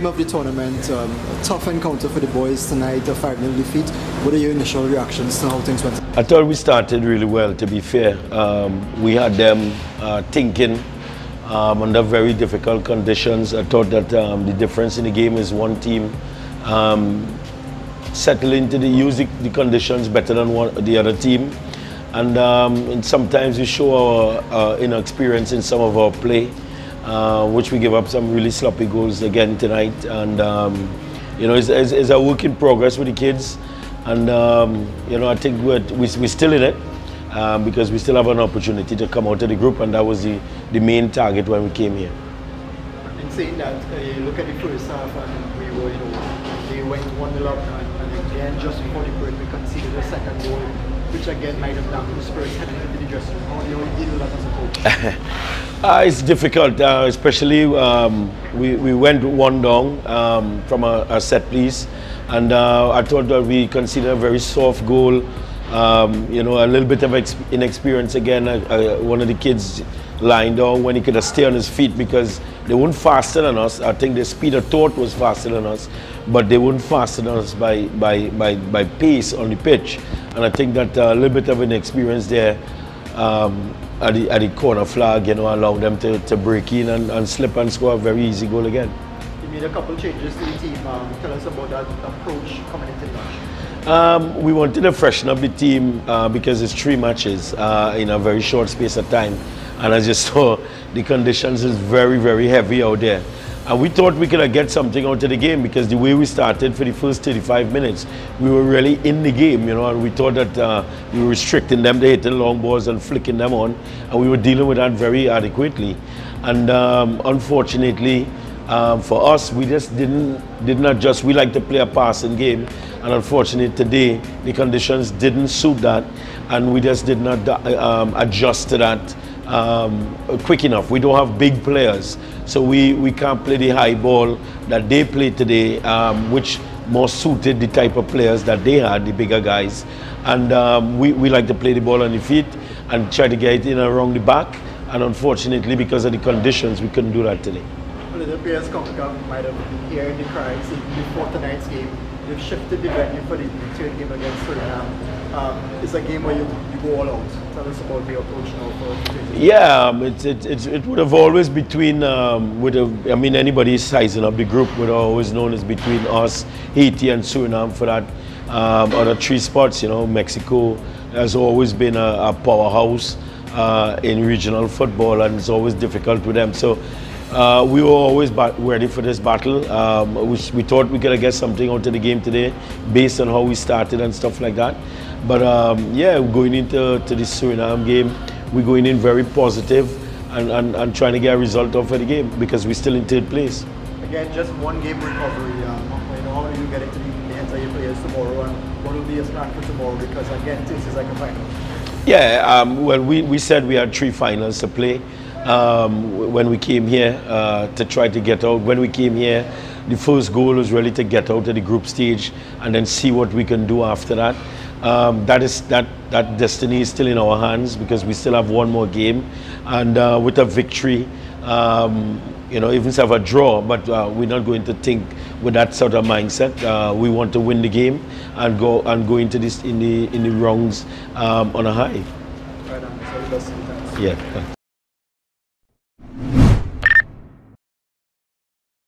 game of the tournament, a tough encounter for the boys tonight, a 5-0 defeat. What are your initial reactions to how things went? I thought we started really well, to be fair. We had them thinking under very difficult conditions. I thought that the difference in the game is one team settle into use the conditions better than the other team. And sometimes we show our inexperience in some of our play, which we give up some really sloppy goals again tonight. And you know, it's a work in progress with the kids. And you know, I think we're still in it because we still have an opportunity to come out of the group, and that was the main target when we came here. In saying that, you look at the first half, and we were, you know, they went 1-0 up, and again, just before the break, we conceded a second goal, which again might have dampened the spirits heading into the dressing room. How do you deal with that as a coach? It's difficult, especially we went one down from a set piece, and I thought that we considered a very soft goal. You know, a little bit of inexperience again. One of the kids lying down when he could have stayed on his feet because they weren't faster than us. I think the speed of thought was faster than us, but they weren't faster than us by pace on the pitch. And I think that a little bit of inexperience there at the corner flag, you know, allowed them to break in and slip and score a very easy goal again. You made a couple changes to the team. Tell us about that approach coming into the match. We wanted to freshen up the team because it's 3 matches in a very short space of time. And as you saw, the conditions is very, very heavy out there. And we thought we could get something out of the game because the way we started for the first 35 minutes, we were really in the game, you know, and we thought that we were restricting them to hitting long balls and flicking them on, and we were dealing with that very adequately. And unfortunately, for us, we just didn't adjust. We like to play a passing game, and unfortunately today the conditions didn't suit that, and we just did not adjust to that quick enough. We don't have big players, so we can't play the high ball that they play today, which more suited the type of players that they had, the bigger guys. And we like to play the ball on the feet and try to get it in around the back, and unfortunately because of the conditions we couldn't do that today. Well, it appears Concacaf might have been hearing the cries before tonight's game. They've shifted the venue for the third game against Suriname. It's a game where you go all out. Tell us about the approach now for Yeah, it would have always between, I mean, anybody sizing up the group would have always known as between us, Haiti and Suriname for that other 3 spots. You know, Mexico has always been a powerhouse in regional football, and it's always difficult with them. So we were always ready for this battle. We thought we could get something out of the game today based on how we started and stuff like that. But yeah, going into the Suriname game, we're going in very positive and trying to get a result out for the game because we're still in 3rd place. Again, just one game recovery. You know, how do you get into the entire players tomorrow, and what will be your plan for tomorrow? Because again, this is like a final. Yeah, well, we said we had 3 finals to play. When we came here to try to get out. When we came here, the first goal was really to get out of the group stage and then see what we can do after that. That destiny is still in our hands because we still have 1 more game, and with a victory, you know, even if have a draw, but we're not going to think with that sort of mindset. We want to win the game and go into this in the rounds on a high. Right on. So yeah.